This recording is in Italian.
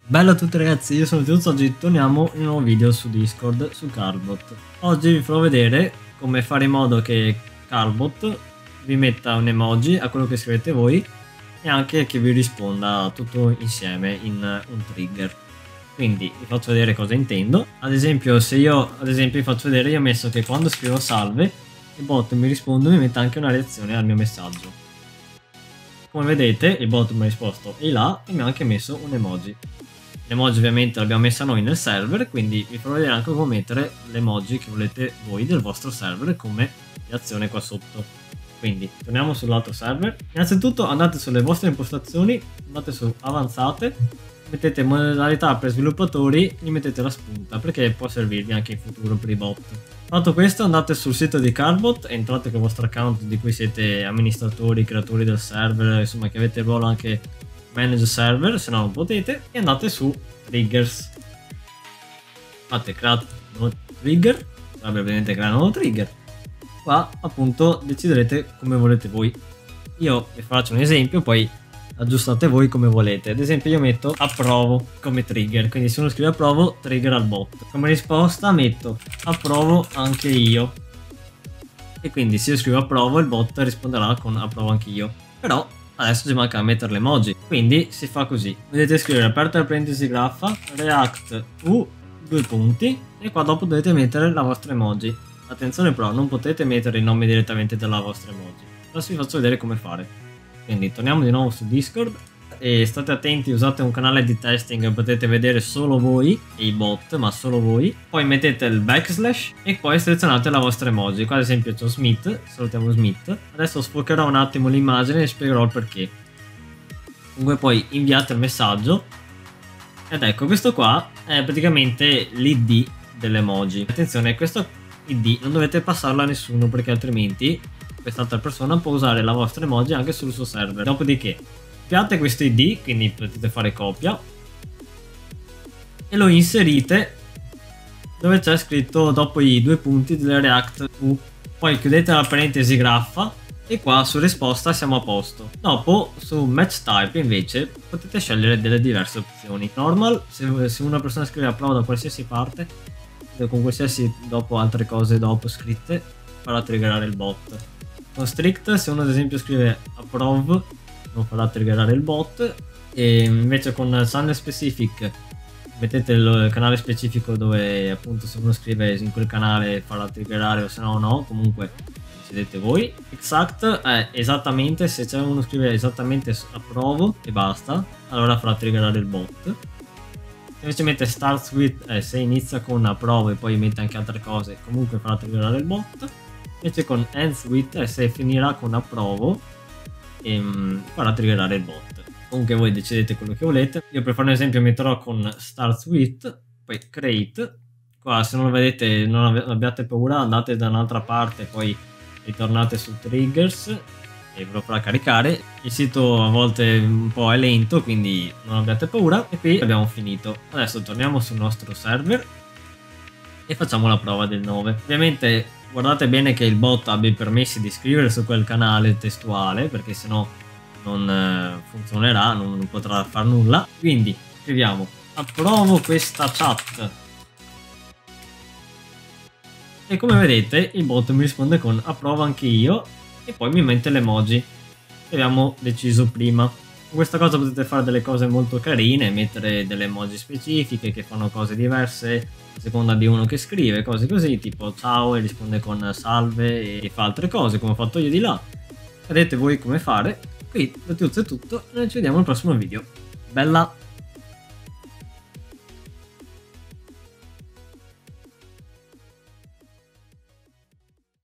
Bella a tutti ragazzi, io sono Tiuzzo, oggi torniamo in un nuovo video su Discord, su Carbot. Oggi vi farò vedere come fare in modo che Carbot vi metta un emoji a quello che scrivete voi e anche che vi risponda tutto insieme in un trigger. Quindi vi faccio vedere cosa intendo. Ad esempio, se io vi faccio vedere, io ho messo che quando scrivo salve, il bot mi risponde e mi mette anche una reazione al mio messaggio. Come vedete, il bot mi ha risposto e là e mi ha anche messo un emoji. L'emoji ovviamente l'abbiamo messa noi nel server, quindi vi farò vedere anche come mettere l'emoji che volete voi del vostro server come reazione qua sotto. Quindi torniamo sull'altro server. Innanzitutto andate sulle vostre impostazioni, andate su avanzate, mettete modalità per sviluppatori, gli mettete la spunta perché può servirvi anche in futuro per i bot. Fatto questo, andate sul sito di Carbot, entrate con il vostro account di cui siete amministratori, creatori del server, insomma che avete il ruolo anche manage server, se no non potete, e andate su triggers. Fate create nuovo trigger, sarebbe ovviamente creare un nuovo trigger. Qua appunto deciderete come volete voi. Io vi faccio un esempio, poi aggiustate voi come volete. Ad esempio io metto approvo come trigger, quindi se uno scrive approvo, trigger al bot. Come risposta metto approvo anche io, e quindi se io scrivo approvo il bot risponderà con approvo anche io. Però adesso ci manca mettere l'emoji, quindi si fa così. Vedete scrivere aperta la parentesi graffa, react u due punti, e qua dopo dovete mettere la vostra emoji. Attenzione però, non potete mettere il nome direttamente della vostra emoji. Adesso vi faccio vedere come fare. Quindi torniamo di nuovo su Discord e state attenti, usate un canale di testing, potete vedere solo voi e i bot, ma solo voi. Poi mettete il backslash e poi selezionate la vostra emoji. Qua ad esempio c'ho Smith, salutiamo Smith. Adesso sfocherò un attimo l'immagine e spiegherò il perché. Comunque poi inviate il messaggio ed ecco, questo qua è praticamente l'id dell'emoji. Attenzione, questo id non dovete passarlo a nessuno perché altrimenti quest'altra persona può usare la vostra emoji anche sul suo server. Dopodiché copiate questo id, quindi potete fare copia e lo inserite dove c'è scritto dopo i due punti del react u. Poi chiudete la parentesi graffa e qua su risposta siamo a posto. Dopo su match type invece potete scegliere delle diverse opzioni. Normal, se una persona scrive approva da qualsiasi parte, con qualsiasi dopo altre cose dopo scritte, farà triggerare il bot. Con strict, se uno ad esempio scrive approve, non farà triggerare il bot. E invece con channel specific mettete il canale specifico dove appunto se uno scrive in quel canale farà triggerare, o se no no, comunque decidete voi. Exact è esattamente, se c'è uno scrive esattamente approvo e basta, allora farà triggerare il bot. Invece mette starts with, se inizia con approvo e poi mette anche altre cose, comunque farà triggerare il bot. Invece con ends with, se finirà con approvo, farà triggerare il bot. Comunque voi decidete quello che volete. Io per fare un esempio metterò con starts with, poi create. Qua se non lo vedete non abbiate paura, andate da un'altra parte, poi ritornate su triggers e ve lo farà caricare. Il sito a volte un po' è lento, quindi non abbiate paura. E qui abbiamo finito. Adesso torniamo sul nostro server e facciamo la prova del 9. Ovviamente guardate bene che il bot abbia i permessi di scrivere su quel canale testuale, perché sennò non funzionerà, non potrà far nulla. Quindi scriviamo approvo questa chat e come vedete il bot mi risponde con approvo anche io e poi mi mette l'emoji che abbiamo deciso prima. Con questa cosa potete fare delle cose molto carine, mettere delle emoji specifiche che fanno cose diverse a seconda di uno che scrive, cose così, tipo ciao e risponde con salve e fa altre cose come ho fatto io di là. Vedete voi come fare. Qui da Tiuzzo è tutto e noi ci vediamo al prossimo video. Bella!